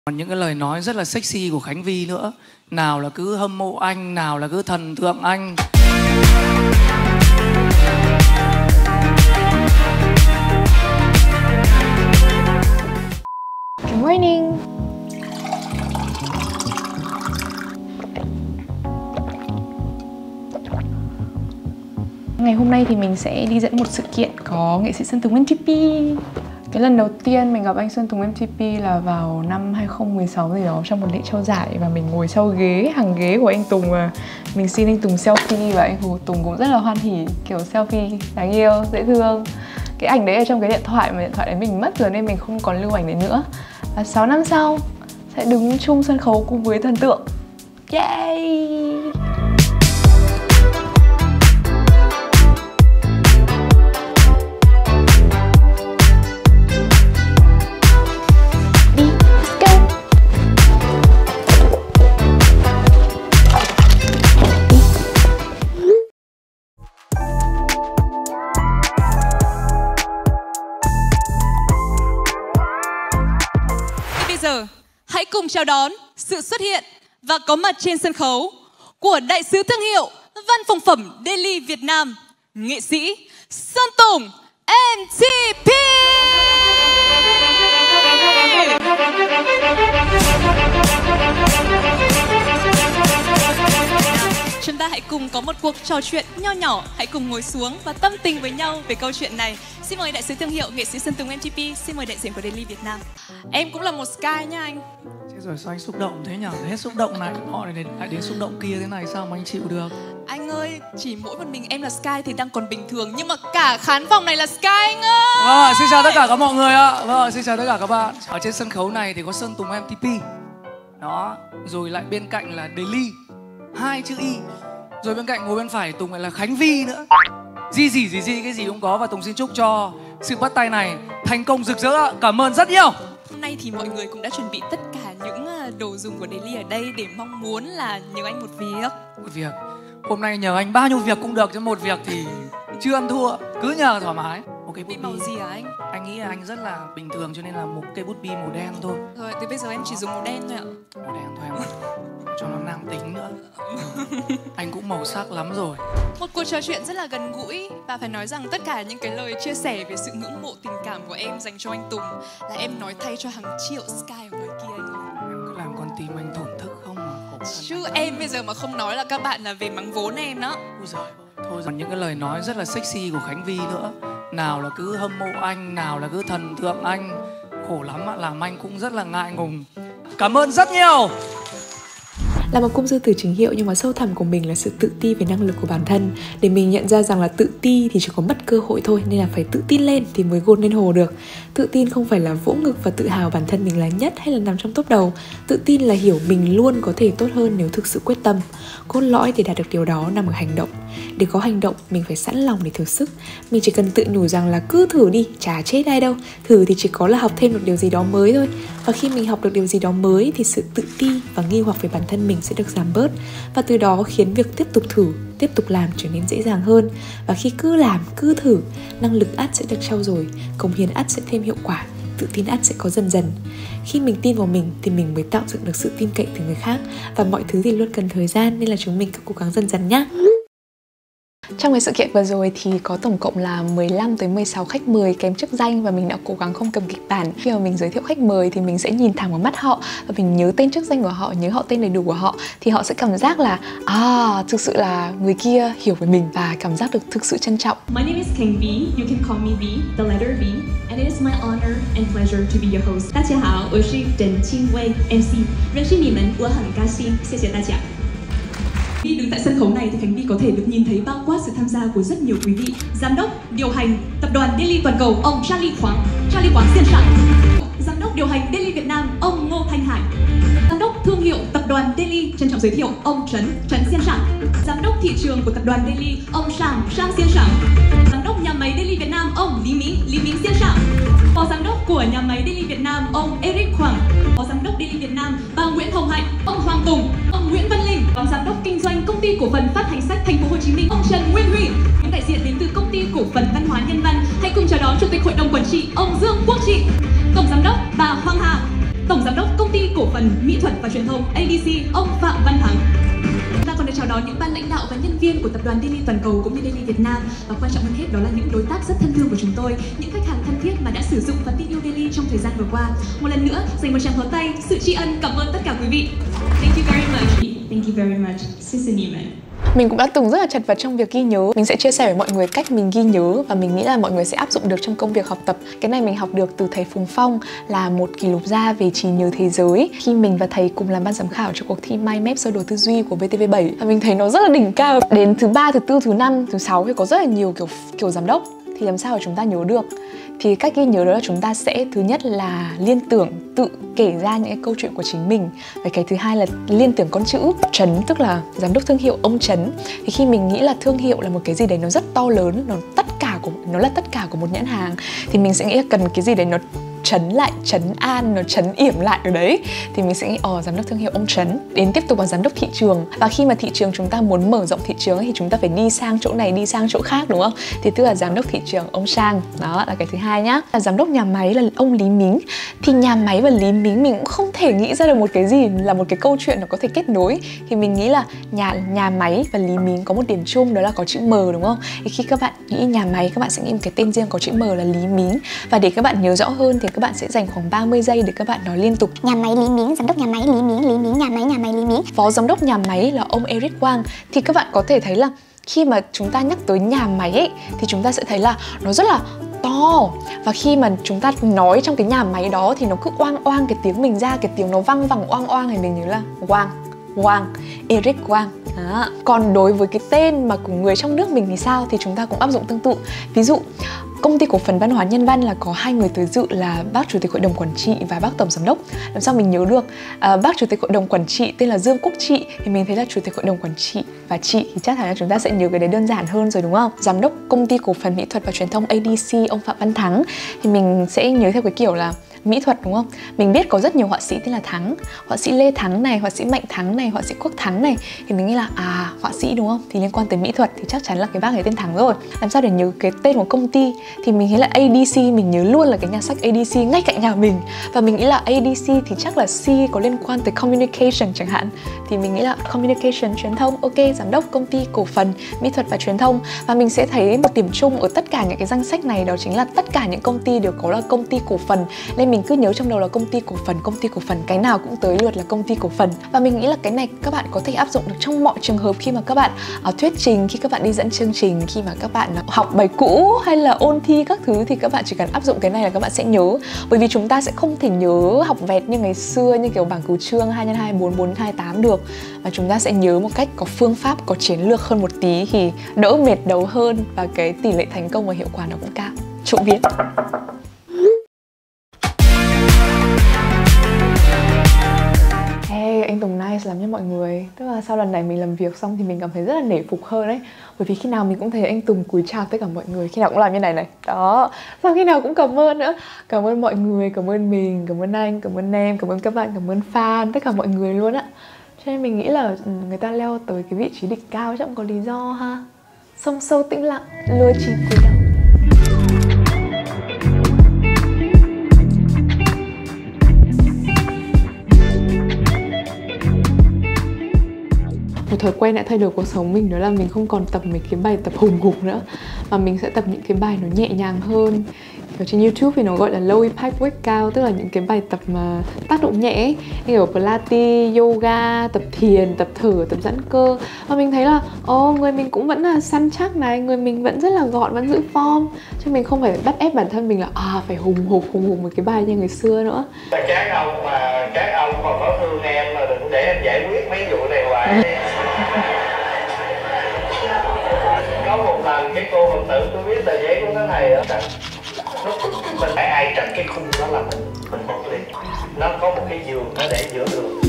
Còn những cái lời nói rất là sexy của Khánh Vy nữa. Nào là cứ hâm mộ anh, nào là cứ thần tượng anh. Good morning. Ngày hôm nay thì mình sẽ đi dẫn một sự kiện có nghệ sĩ Sơn Tùng MTP. Cái lần đầu tiên mình gặp anh Sơn Tùng MTP là vào năm 2016 gì đó, trong một lễ trao giải, và mình ngồi sau hàng ghế của anh Tùng và mình xin anh Tùng selfie, và anh Tùng cũng rất là hoan hỉ, kiểu selfie đáng yêu, dễ thương. Cái ảnh đấy ở trong cái điện thoại, mà điện thoại đấy mình mất rồi nên mình không còn lưu ảnh đấy nữa. Và 6 năm sau sẽ đứng chung sân khấu cùng với thần tượng. Yay! Giờ hãy cùng chào đón sự xuất hiện và có mặt trên sân khấu của đại sứ thương hiệu văn phòng phẩm Daily Việt Nam, nghệ sĩ Sơn Tùng MTP. Chúng ta hãy cùng có một cuộc trò chuyện nho nhỏ, hãy cùng ngồi xuống và tâm tình với nhau về câu chuyện này. Xin mời đại sứ thương hiệu nghệ sĩ Sơn Tùng MTP, xin mời đại diện của Daily Việt Nam. Em cũng là một Sky nha anh. Thế rồi sao anh xúc động thế nhỉ? Hết xúc động này, họ lại đến xúc động kia thế này, sao mà anh chịu được? Anh ơi, chỉ mỗi một mình em là Sky thì đang còn bình thường, nhưng mà cả khán phòng này là Sky anh ơi. Xin chào tất cả các mọi người ạ. Xin chào tất cả các bạn. Ở trên sân khấu này thì có Sơn Tùng MTP. Đó, rồi lại bên cạnh là Daily, 2 chữ Y. Rồi bên cạnh ngồi bên phải Tùng lại là Khánh Vy nữa. Gì cái gì cũng có. Và Tùng xin chúc cho sự bắt tay này thành công rực rỡ ạ. Cảm ơn rất nhiều. Hôm nay thì mọi người cũng đã chuẩn bị tất cả những đồ dùng của Daily ở đây để mong muốn là nhờ anh một việc. Một việc? Hôm nay nhờ anh bao nhiêu việc cũng được, chứ một việc thì chưa ăn thua. Cứ nhờ thoải mái. Một cái bút màu gì hả anh? Anh nghĩ là anh rất là bình thường cho nên là một cây bút bi màu đen thôi. Rồi, từ bây giờ em chỉ dùng màu đen thôi ạ. Màu đen thôi em ạ. Cho nó nam tính nữa. Anh cũng màu sắc lắm rồi. Một cuộc trò chuyện rất là gần gũi, và phải nói rằng tất cả những cái lời chia sẻ về sự ngưỡng mộ tình cảm của em dành cho anh Tùng là em nói thay cho hàng triệu Sky ở ngoài kia anh ơi. Em cứ làm con tim anh thổn thức không mà khổ. Chứ em bây giờ mà không nói là các bạn là về mắng vốn em đó. Ôi giời ơi. Thôi còn những cái lời nói rất là sexy của Khánh Vy nữa. Nào là cứ hâm mộ anh, nào là cứ thần tượng anh. Khổ lắm ạ, làm anh cũng rất là ngại ngùng. Cảm ơn rất nhiều. Là một công sư từ chính hiệu, nhưng mà sâu thẳm của mình là sự tự ti về năng lực của bản thân. Để mình nhận ra rằng là tự ti thì chỉ có mất cơ hội thôi, nên là phải tự tin lên thì mới gôn lên hồ được. Tự tin không phải là vỗ ngực và tự hào bản thân mình là nhất hay là nằm trong top đầu. Tự tin là hiểu mình luôn có thể tốt hơn nếu thực sự quyết tâm. Cốt lõi để đạt được điều đó nằm ở hành động. Để có hành động, mình phải sẵn lòng để thử sức. Mình chỉ cần tự nhủ rằng là cứ thử đi, chả chết ai đâu. Thử thì chỉ có là học thêm được điều gì đó mới thôi. Và khi mình học được điều gì đó mới thì sự tự ti và nghi hoặc về bản thân mình sẽ được giảm bớt. Và từ đó khiến việc tiếp tục thử, tiếp tục làm trở nên dễ dàng hơn. Và khi cứ làm, cứ thử, năng lực ắt sẽ được trau dồi, cống hiến ắt sẽ thêm hiệu quả, tự tin ắt sẽ có dần dần. Khi mình tin vào mình thì mình mới tạo dựng được sự tin cậy từ người khác. Và mọi thứ thì luôn cần thời gian, nên là chúng mình cứ cố gắng dần dần nhé. Trong cái sự kiện vừa rồi thì có tổng cộng là 15 tới 16 khách mời kèm chức danh, và mình đã cố gắng không cầm kịch bản. Khi mà mình giới thiệu khách mời thì mình sẽ nhìn thẳng vào mắt họ và mình nhớ tên chức danh của họ, nhớ họ tên đầy đủ của họ, thì họ sẽ cảm giác là thực sự là người kia hiểu về mình và cảm giác được thực sự trân trọng. My name is Khánh Vy, you can call me V, the letter V, and it is my honor and pleasure to be your host. 大家好，我是郑清薇 MC， 认识你们我很高兴，谢谢大家。Khi đứng tại sân khấu này thì Khánh Vy có thể được nhìn thấy bao quát sự tham gia của rất nhiều quý vị. Giám đốc điều hành tập đoàn Daily toàn cầu ông Charlie Quảng Xiên Sẵn. Giám đốc điều hành Daily Việt Nam ông Ngô Thanh Hải. Giám đốc thương hiệu tập đoàn Daily trân trọng giới thiệu ông Trấn Xiên Sẵn. Giám đốc thị trường của tập đoàn Daily ông Sang Xiên Sẵn. Giám đốc nhà máy Daily Việt Nam ông Lý Minh Xiên Sẵn. Phó giám đốc của nhà máy Daily Việt Nam ông Eric Hoàng. Phó giám đốc Daily Việt Nam bà Nguyễn Hồng Hạnh, ông Hoàng Tùng, ông Nguyễn Văn Linh. Phó giám đốc kinh doanh công ty cổ phần phát hành sách Thành phố Hồ Chí Minh ông Trần Nguyên Huy. Những đại diện đến từ công ty cổ phần văn hóa Nhân Văn, hãy cùng chào đón chủ tịch hội đồng quản trị ông Dương Quốc Trị, tổng giám đốc bà Hoàng Hà, tổng giám đốc công ty cổ cổ phần Mỹ thuật và truyền thông ADC, ông Phạm Văn Thắng. Chúng ta còn được chào đón những ban lãnh đạo và nhân viên của tập đoàn Daily toàn cầu cũng như Daily Việt Nam, và quan trọng hơn hết đó là những đối tác rất thân thương của chúng tôi, những khách hàng thân thiết mà đã sử dụng và tin yêu Daily trong thời gian vừa qua. Một lần nữa dành một tràng pháo tay sự tri ân cảm ơn tất cả quý vị. Thank you very much. Thank you very much. Mình cũng đã từng rất là chật vật trong việc ghi nhớ. Mình sẽ chia sẻ với mọi người cách mình ghi nhớ và mình nghĩ là mọi người sẽ áp dụng được trong công việc học tập. Cái này mình học được từ thầy Phùng Phong, là một kỷ lục gia về trí nhớ thế giới, khi mình và thầy cùng làm ban giám khảo cho cuộc thi Mind Map sơ đồ tư duy của VTV7. Và mình thấy nó rất là đỉnh cao. Đến thứ 3, thứ 4, thứ 5, thứ 6 thì có rất là nhiều kiểu giám đốc, thì làm sao để chúng ta nhớ được? Thì cách ghi nhớ đó là chúng ta sẽ thứ nhất là liên tưởng, tự kể ra những cái câu chuyện của chính mình. Và cái thứ hai là liên tưởng con chữ Trấn, tức là giám đốc thương hiệu ông Trấn. Thì khi mình nghĩ là thương hiệu là một cái gì đấy nó rất to lớn, nó là tất cả của một nhãn hàng, thì mình sẽ nghĩ là cần cái gì đấy nó trấn lại, trấn an, nó trấn yểm lại ở đấy, thì mình sẽ nghĩ giám đốc thương hiệu ông Trấn. Đến tiếp tục là giám đốc thị trường, và khi mà thị trường chúng ta muốn mở rộng thị trường thì chúng ta phải đi sang chỗ này, đi sang chỗ khác, đúng không? Thì tức là giám đốc thị trường ông Sang. Đó là cái thứ hai nhá. Là giám đốc nhà máy là ông Lý Mính. Thì nhà máy và Lý Mính mình cũng không thể nghĩ ra được một cái gì là một cái câu chuyện nó có thể kết nối. Thì mình nghĩ là nhà máy và Lý Mính có một điểm chung, đó là có chữ M, đúng không? Thì khi các bạn nghĩ nhà máy, các bạn sẽ nghĩ một cái tên riêng có chữ M là Lý Mính. Và để các bạn nhớ rõ hơn thì các bạn sẽ dành khoảng 30 giây để các bạn nói liên tục. Nhà máy Lý Mính, giám đốc nhà máy Lý Mính, nhà máy Lý Mính. Phó giám đốc nhà máy là ông Eric Quang. Thì các bạn có thể thấy là khi mà chúng ta nhắc tới nhà máy ấy, thì chúng ta sẽ thấy là nó rất là to. Và khi mà chúng ta nói trong cái nhà máy đó thì nó cứ oang oang cái tiếng mình ra, cái tiếng nó văng vẳng oang oang, thì mình nhớ là Quang, Eric Quang. Đó. Còn đối với cái tên mà của người trong nước mình thì sao? Thì chúng ta cũng áp dụng tương tự. Ví dụ công ty cổ phần văn hóa Nhân Văn là có 2 người tới dự là bác chủ tịch hội đồng quản trị và bác tổng giám đốc. Làm sao mình nhớ được? Bác chủ tịch hội đồng quản trị tên là Dương Quốc Trị, thì mình thấy là chủ tịch hội đồng quản trị và chị, thì chắc chắn là chúng ta sẽ nhớ cái đấy đơn giản hơn rồi, đúng không? Giám đốc công ty cổ phần mỹ thuật và truyền thông ADC ông Phạm Văn Thắng, thì mình sẽ nhớ theo cái kiểu là mỹ thuật, đúng không? Mình biết có rất nhiều họa sĩ tên là Thắng, họa sĩ Lê Thắng này, họa sĩ Mạnh Thắng này, họa sĩ Quốc Thắng này, thì mình nghĩ là họa sĩ, đúng không? Thì liên quan tới mỹ thuật thì chắc chắn là cái bác ấy tên Thắng rồi. Làm sao để nhớ cái tên của công ty? Thì mình thấy là ADC, mình nhớ luôn là cái nhà sách ADC ngay cạnh nhà mình. Và mình nghĩ là ADC thì chắc là C có liên quan tới communication chẳng hạn. Thì mình nghĩ là communication, truyền thông, ok, giám đốc công ty cổ phần mỹ thuật và truyền thông. Và mình sẽ thấy một điểm chung ở tất cả những cái danh sách này, đó chính là tất cả những công ty đều có là công ty cổ phần. Nên mình cứ nhớ trong đầu là công ty cổ phần, cái nào cũng tới lượt là công ty cổ phần. Và mình nghĩ là cái này các bạn có thể áp dụng được trong mọi trường hợp, khi mà các bạn thuyết trình, khi các bạn đi dẫn chương trình, khi mà các bạn học bài cũ hay là ôn thi các thứ, thì các bạn chỉ cần áp dụng cái này là các bạn sẽ nhớ. Bởi vì chúng ta sẽ không thể nhớ học vẹt như ngày xưa, như kiểu bảng cửu chương 2x2 4 4x8 được, và chúng ta sẽ nhớ một cách có phương pháp, có chiến lược hơn một tí, thì đỡ mệt đầu hơn, và cái tỷ lệ thành công và hiệu quả nó cũng cao. Trộm vía. Hey, anh Tùng nice lắm nha mọi người. Tức là sau lần này mình làm việc xong thì mình cảm thấy rất là nể phục hơn đấy. Bởi vì khi nào mình cũng thấy anh Tùng cúi chào tất cả mọi người, khi nào cũng làm như này. Đó, xong khi nào cũng cảm ơn nữa. Cảm ơn mọi người, cảm ơn mình, cảm ơn anh, cảm ơn em, cảm ơn các bạn, cảm ơn fan, tất cả mọi người luôn á. Cho nên mình nghĩ là người ta leo tới cái vị trí đỉnh cao chắc cũng có lý do ha. Sông sâu tĩnh lặng, lôi chim cúi đầu. Một thói quen đã thay đổi cuộc sống mình đó là mình không còn tập mấy cái bài tập hùng hục nữa, mà mình sẽ tập những cái bài nó nhẹ nhàng hơn. Ở trên YouTube thì nó gọi là low impact workout, tức là những cái bài tập mà tác động nhẹ ấy, như kiểu Pilates, yoga, tập thiền, tập thở, tập giãn cơ. Và mình thấy là người mình cũng vẫn là săn chắc này, người mình vẫn rất là gọn, vẫn giữ form, chứ mình không phải bắt ép bản thân mình là phải hùng hục một cái bài như ngày xưa nữa. Các ông còn có thương em mà đừng để em giải quyết mấy vụ này hoài. Có một lần cái cô Phật tử tôi viết tờ giấy của cái này đó, mình phải ai chặt cái khung đó là mình một liền. Nó có một cái giường nó để giữa đường,